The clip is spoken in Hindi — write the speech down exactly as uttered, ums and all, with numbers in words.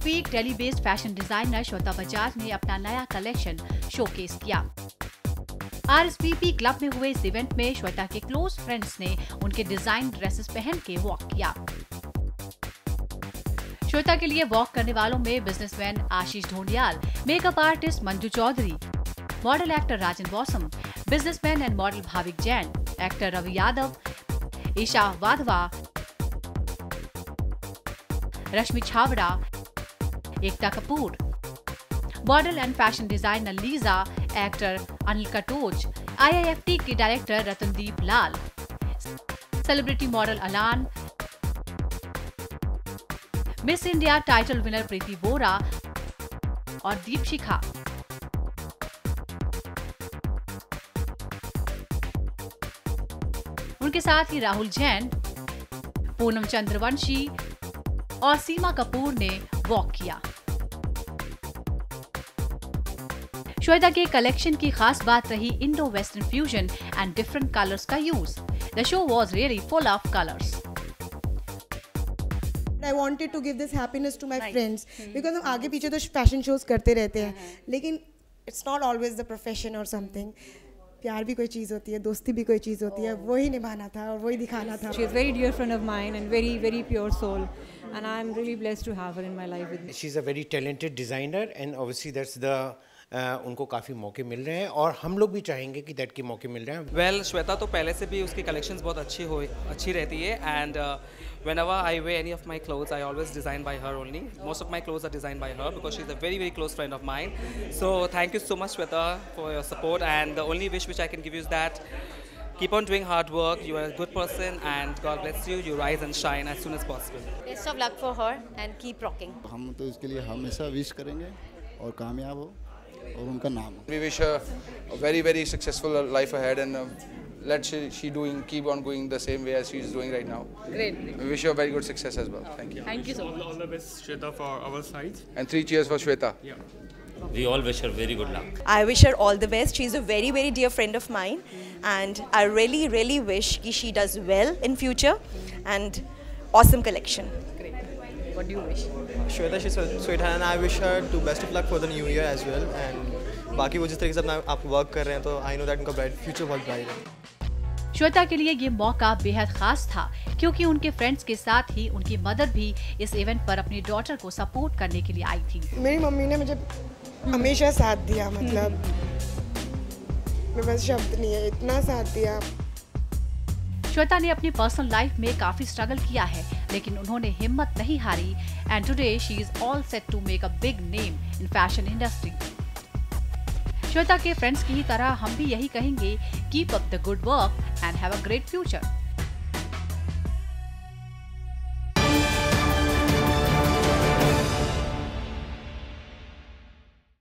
Week Delhi based fashion designer Shweta Bajaj ने अपना नया कलेक्शन शोकेस किया। आरएसवीपी क्लब में हुए इस इवेंट में श्वेता के क्लोज फ्रेंड्स ने उनके डिजाइन ड्रेसेस पहन के वॉक किया। श्वेता के लिए वॉक करने वालों में businessman Ashish Dhondiyal, makeup artist Manju Chaudhary, model actor Rajan Wasam, businessman and model Bhavik Jain, actor Ravi Yadav, Isha Wadhwa, Rashmi Chhawra, Ekta Kapoor, model and fashion designer Lisa, actor Anil Katoch, IIFT के director Ratandeep Lal, celebrity model Alan, Miss India title winner Preeti Bora और दीपशिखा। उनके साथ ही राहुल जैन, पूनम चंद्रवंशी और सीमा कपूर ने वॉक किया। श्वेता के कलेक्शन की खास बात रही Indo western fusion and different colours का use. The show was really full of colours. I wanted to give this happiness to my right. friends because हम आगे पीछे तो फैशन शोज करते रहते हैं, लेकिन it's not always the profession or something. प्यार भी कोई चीज़ होती है, दोस्ती भी कोई चीज़ होती है, वही निभाना था और वही दिखाना था। She is very dear friend of mine and very very pure soul, and I am really blessed to have her in my life with me. She is a very talented designer and obviously that's the Uh, उनको काफ़ी मौके मिल रहे हैं और हम लोग भी चाहेंगे कि दैट के मौके मिल रहे हैं। वेल well, श्वेता तो पहले से भी उसकी कलेक्शंस बहुत अच्छी हो अच्छी रहती है and whenever I wear any of my clothes I always design by her only. Most of my clothes are designed by her because she's a very very close friend of mine. So thank you so much Shweta for your support, and the only wish which I can give you is that keep on doing hard work. You are a good person and God bless you. You rise and shine as soon as possible. Best of luck for her and keep rocking. हम तो इसके लिए हमेशा विश करेंगे और कामयाब हो और उनका नाम। We wish her a very very successful life ahead and uh, let she, she doing keep on going the same way as she is doing right now. Great. We wish her very good success as well. Thank you. Thank you so much. All, all the best Shweta for our side. And three cheers for Shweta. Yeah. We all wish her very good luck. I wish her all the best. She's a very very dear friend of mine, and I really really wish that she does well in future and awesome collection. What do you wish? Shweta, she's sweetheart and I wish her to best of luck for the new year as well. And बाकी वो जिस तरीके से अपना आप वर्क कर रहे हैं तो I know that उनका ब्राइट फ्यूचर बहुत ब्राइट है। श्वेता के लिए ये मौका बेहद खास था क्योंकि उनके फ्रेंड्स के साथ ही उनकी मदर भी इस इवेंट पर अपनी डॉटर को सपोर्ट करने के लिए आई थी। मेरी मम्मी ने मुझे हमेशा साथ दिया, मतलब मेरे पास शब्द नहीं है, इतना साथ दिया। श्वेता ने अपनी पर्सनल लाइफ में काफी स्ट्रगल किया है, लेकिन उन्होंने हिम्मत नहीं हारी and today she is all set to make a big name in fashion industry. Shweta के फ्रेंड्स की ही तरह हम भी यही कहेंगे, keep up the good work and have a great future.